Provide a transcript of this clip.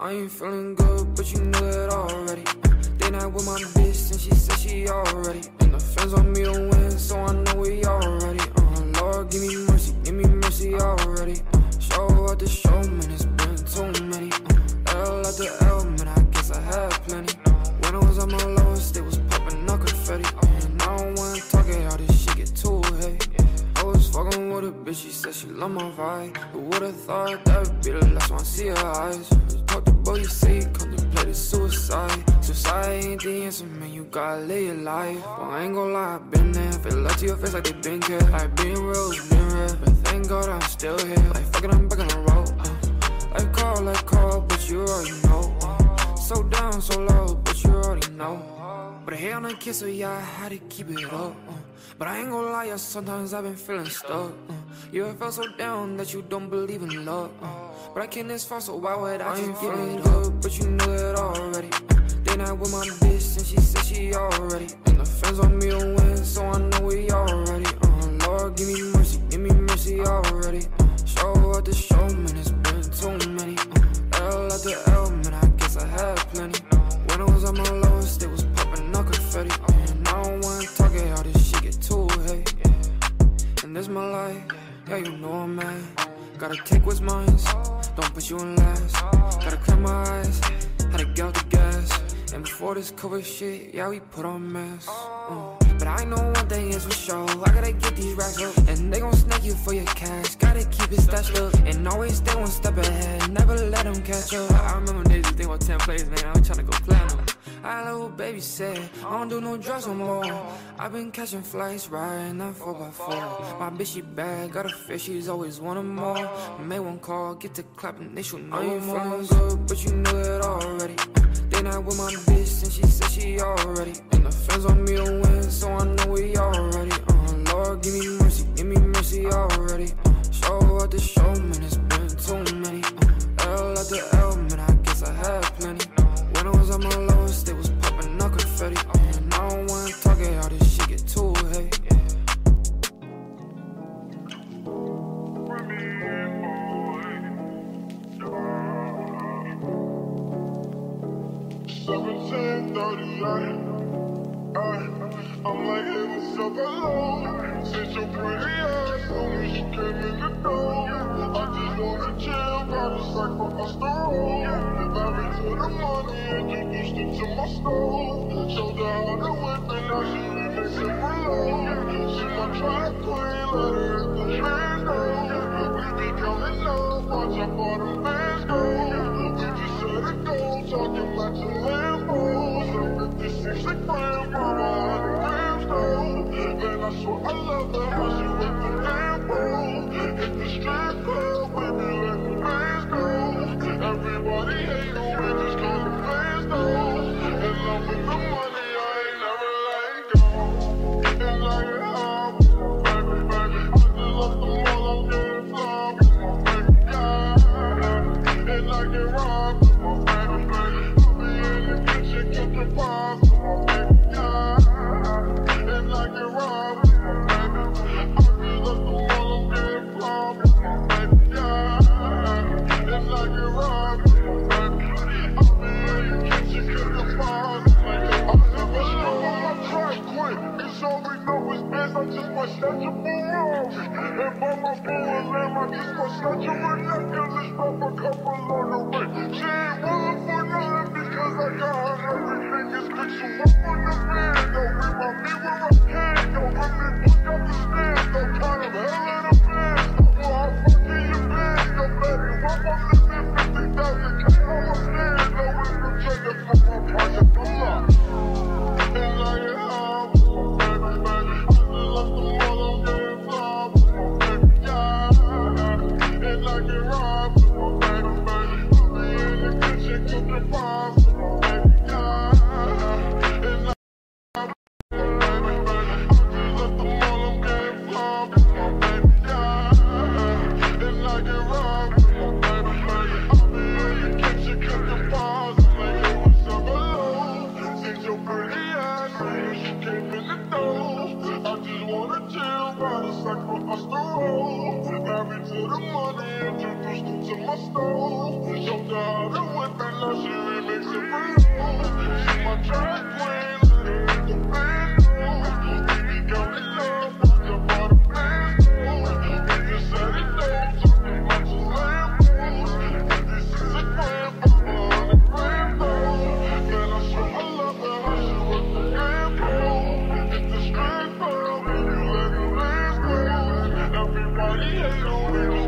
I ain't feeling good, but you know it already. They not with my bitch and she said she already. And the fans want me to win, so I know we already. Lord, give me mercy already. Show out the show, man, it's been too many. L after L, man, I guess I had plenty. When I was at my lowest, they was popping up confetti. And I don't wanna talk it, all this shit get too heavy. I was fucking with a bitch, she said she love my vibe. Who would've thought that would be the last one I see her eyes? Talk to boy, you say you contemplated suicide. Suicide ain't the answer, man, you gotta live your life. But I ain't gon' lie, I been there. Feel love to your face like they been care. Like being real, it's been real. But thank God I'm still here. Like fuck it, I'm back on the road. Like call, but you already know. So down, so low, but you already know. But I hate on a kiss, so yeah, I had to keep it up. But I ain't gon' lie, yeah, sometimes I've been feeling stuck. You ever felt so down that you don't believe in love? But I came this far, so why would I just give it up? But you know it already. They not with my bitch, and she said she already. And the fans want me to win, so I know we already. Lord, give me mercy already. Show out the show, man, it's been too many. L after L, man, I guess I had plenty. When I was at my lowest, they was popping up confetti. And I don't wanna talk it, all this shit get too heavy. And this my life, yeah, you know I'm mad. Gotta take what's mine, don't put you in last. Gotta clear my eyes, had to get out the gas. And before this COVID shit, yeah, we put on masks. But I know one thing is for sure, I gotta get these racks up. And they gon' snake you for your cash, gotta keep it stashed up. And always stay one step ahead, never let them catch up. I remember days you think about 10 plays, man, I was tryna go platinum. I had a little baby said, I don't do no drugs no more. I've been catching flights, riding that 4x4. My bitch, she bad, got a fish, she's always wanting more. Made one call, get to clapping, they should know I ain't feeling good, but you know it already. They not with my bitch, and she said she already. And the fans want me to win, so I know we already. Lord, give me mercy already. Show out the show, man, it's been too many. L after L, man, I guess I had plenty. When I was at my lowest, they was popping up confetti. And I don't wanna talk it, all this shit get too heavy. I'm like, hey, what's up, hello? Since your pretty ass, soon as you came in the door, I just wanna chill, got a sack for us to roll. Married to the money, introduced her to my stove. Showed her how to whip and now she remix it for low. She my track queen, let her hit the bando. We be coming up, watch how far them bands go. We just set it go, talking about your Lambos. 56 grand, mama. Man, I swear I love her, how she with the Lambo. Hit the strip club, we be letting the bands go. Everybody hate on me, just call the fans though. And loving the money, I ain't never let go. And I get high with my baby. I just love them all, I'm getting fly with my baby, yeah. And I get robbed with my baby. I be in the kitchen, cooking pies with my baby, yeah. And I get robbed with my baby. I just love them all, I'm getting fly with my baby, yeah. And I get robbed with my baby. I be in the kitchen, cooking pies. I never know my track quit. It's all we know is biz, I just want such a Ferrari. And by my Lamb, I just want such a ridiculous drop a couple on the way. She ain't willing for nothing because I got her everything is good. So up on the band, don't remind me where I can. Don't let me book up the stand, don't kind of hell in the band. Well, I'm fucking your band, yo, baby. I'm on the 50,000 K on my stand. No, it's the trigger for my project, I'm locked. And I get high with my baby. I just love them all, I'm getting fly with my baby, yeah. And I get robbed with my baby. I be in the kitchen cooking pies with my baby, yeah. And I Married to the money, introduced her to my stove. Showed her how to with that love, she remix it real. She my drag queen, let her make the band move. Baby, got me love, fuck up all the plans. We just set it down, talking about your Lambos. This is a grand for $100 though. Man, I swear I love her, how she work the game, it's the straight ball, when you let it last go. Everybody hate on me.